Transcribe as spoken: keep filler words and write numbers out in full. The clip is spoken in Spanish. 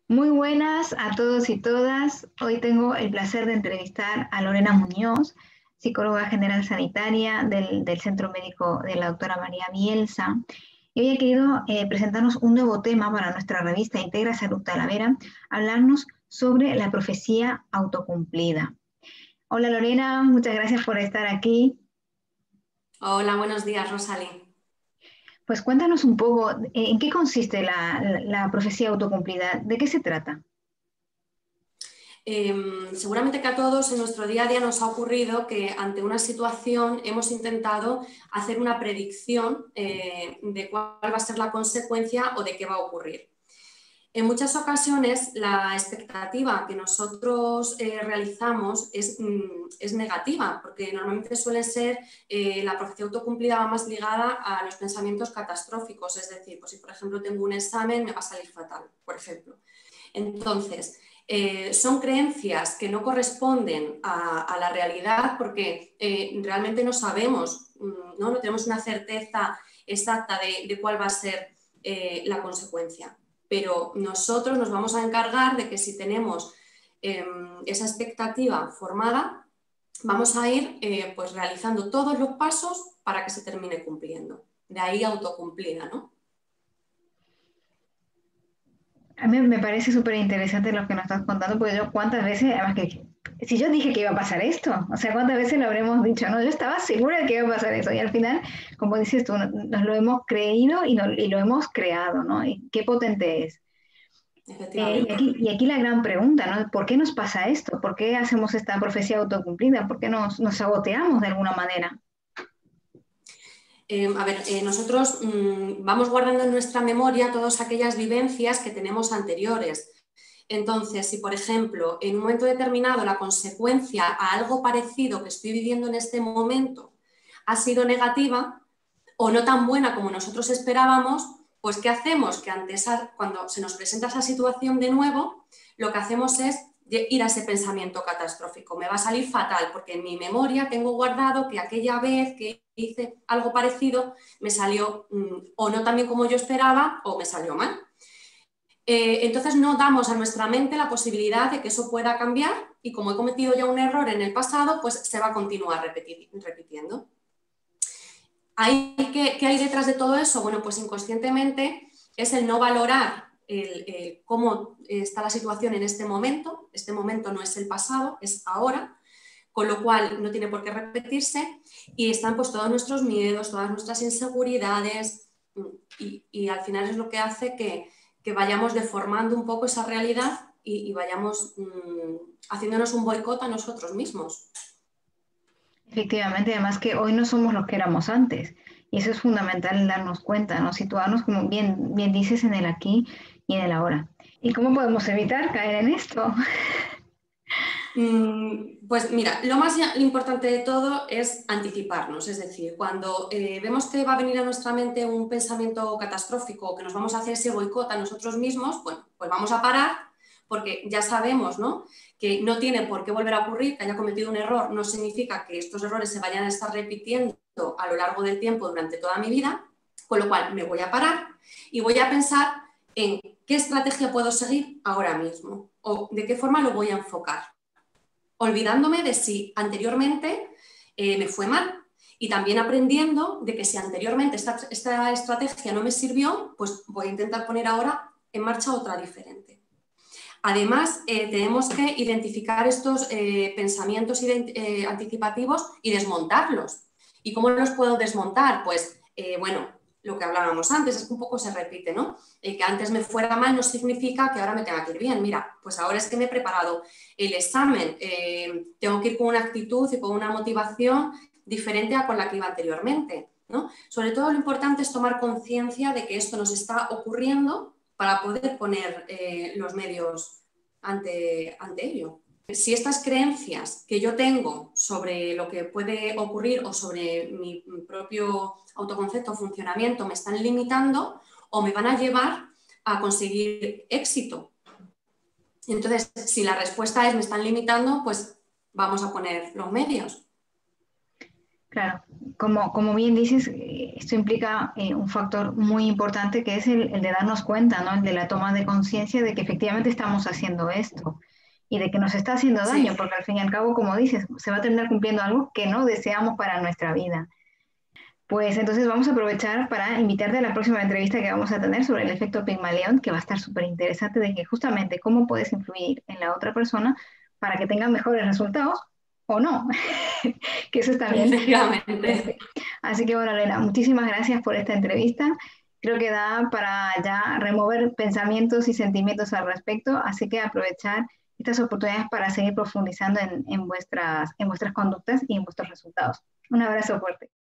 Muy buenas a todos y todas. Hoy tengo el placer de entrevistar a Lorena Muñoz, psicóloga general sanitaria del, del Centro Médico de la doctora María Bielsa. Y hoy he querido eh, presentarnos un nuevo tema para nuestra revista Integra Salud Talavera, hablarnos sobre la profecía autocumplida. Hola Lorena, muchas gracias por estar aquí. Hola, buenos días, Rosalí. Pues cuéntanos un poco, eh, ¿en qué consiste la, la, la profecía autocumplida? ¿De qué se trata? Eh, seguramente que a todos en nuestro día a día nos ha ocurrido que ante una situación hemos intentado hacer una predicción eh, de cuál va a ser la consecuencia o de qué va a ocurrir. En muchas ocasiones la expectativa que nosotros eh, realizamos es, mm, es negativa, porque normalmente suele ser eh, la profecía autocumplida va más ligada a los pensamientos catastróficos, es decir, pues si por ejemplo tengo un examen me va a salir fatal, por ejemplo. Entonces, eh, son creencias que no corresponden a, a la realidad porque eh, realmente no sabemos, ¿no? No tenemos una certeza exacta de, de cuál va a ser eh, la consecuencia. Pero nosotros nos vamos a encargar de que si tenemos eh, esa expectativa formada, vamos a ir eh, pues realizando todos los pasos para que se termine cumpliendo. De ahí autocumplida, ¿no? A mí me parece súper interesante lo que nos estás contando, porque yo cuántas veces, además que, si yo dije que iba a pasar esto, o sea, cuántas veces lo habremos dicho, no, yo estaba segura de que iba a pasar eso, y al final, como dices tú, nos lo hemos creído y, no, y lo hemos creado, ¿no? Y qué potente es. Eh, y, Efectivamente. aquí, y aquí la gran pregunta, ¿no? ¿Por qué nos pasa esto? ¿Por qué hacemos esta profecía autocumplida? ¿Por qué nos, nos saboteamos de alguna manera? Eh, a ver, eh, nosotros mmm, vamos guardando en nuestra memoria todas aquellas vivencias que tenemos anteriores. Entonces, si por ejemplo, en un momento determinado la consecuencia a algo parecido que estoy viviendo en este momento ha sido negativa o no tan buena como nosotros esperábamos, pues ¿qué hacemos? Que ante esa, cuando se nos presenta esa situación de nuevo, lo que hacemos es ir a ese pensamiento catastrófico. Me va a salir fatal porque en mi memoria tengo guardado que aquella vez que hice algo parecido me salió mmm, o no tan bien como yo esperaba o me salió mal. Eh, entonces no damos a nuestra mente la posibilidad de que eso pueda cambiar y como he cometido ya un error en el pasado, pues se va a continuar repetir, repitiendo. ¿Hay, qué, ¿Qué hay detrás de todo eso? Bueno, pues inconscientemente es el no valorar el, el cómo está la situación en este momento. Este momento no es el pasado, es ahora, con lo cual no tiene por qué repetirse y están pues todos nuestros miedos, todas nuestras inseguridades y, y al final es lo que hace que, que vayamos deformando un poco esa realidad y, y vayamos mmm, haciéndonos un boicot a nosotros mismos. Efectivamente, además que hoy no somos los que éramos antes. Y eso es fundamental darnos cuenta, ¿no? Situarnos, como bien, bien dices, en el aquí y en el ahora. ¿Y cómo podemos evitar caer en esto? Pues mira, lo más importante de todo es anticiparnos, es decir, cuando eh, vemos que va a venir a nuestra mente un pensamiento catastrófico, que nos vamos a hacer ese boicot a nosotros mismos, bueno, pues vamos a parar porque ya sabemos, ¿no?, que no tiene por qué volver a ocurrir, que haya cometido un error, no significa que estos errores se vayan a estar repitiendo a lo largo del tiempo durante toda mi vida, con lo cual me voy a parar y voy a pensar en qué estrategia puedo seguir ahora mismo o de qué forma lo voy a enfocar, olvidándome de si anteriormente eh, me fue mal y también aprendiendo de que si anteriormente esta, esta estrategia no me sirvió, pues voy a intentar poner ahora en marcha otra diferente. Además, eh, tenemos que identificar estos eh, pensamientos eh, anticipativos y desmontarlos. ¿Y cómo los puedo desmontar? Pues, eh, bueno, lo que hablábamos antes, es que un poco se repite, ¿no? Eh, que antes me fuera mal no significa que ahora me tenga que ir bien. Mira, pues ahora es que me he preparado el examen, eh, tengo que ir con una actitud y con una motivación diferente a con la que iba anteriormente, ¿no? Sobre todo lo importante es tomar conciencia de que esto nos está ocurriendo para poder poner eh, los medios ante, ante ello. Si estas creencias que yo tengo sobre lo que puede ocurrir o sobre mi propio autoconcepto o funcionamiento me están limitando o me van a llevar a conseguir éxito. Entonces, si la respuesta es me están limitando, pues vamos a poner los medios. Claro, como, como bien dices, eh, esto implica eh, un factor muy importante que es el, el de darnos cuenta, ¿no? El de la toma de conciencia de que efectivamente estamos haciendo esto y de que nos está haciendo daño, Sí, porque al fin y al cabo, como dices, se va a terminar cumpliendo algo que no deseamos para nuestra vida. Pues entonces vamos a aprovechar para invitarte a la próxima entrevista que vamos a tener sobre el efecto Pigmalión, que va a estar súper interesante de que justamente cómo puedes influir en la otra persona para que tenga mejores resultados o no, que eso está bien. efectivamente. Así que bueno, Elena, muchísimas gracias por esta entrevista. Creo que da para ya remover pensamientos y sentimientos al respecto, así que aprovechar estas oportunidades para seguir profundizando en, en vuestras, en vuestras conductas y en vuestros resultados. Un abrazo fuerte.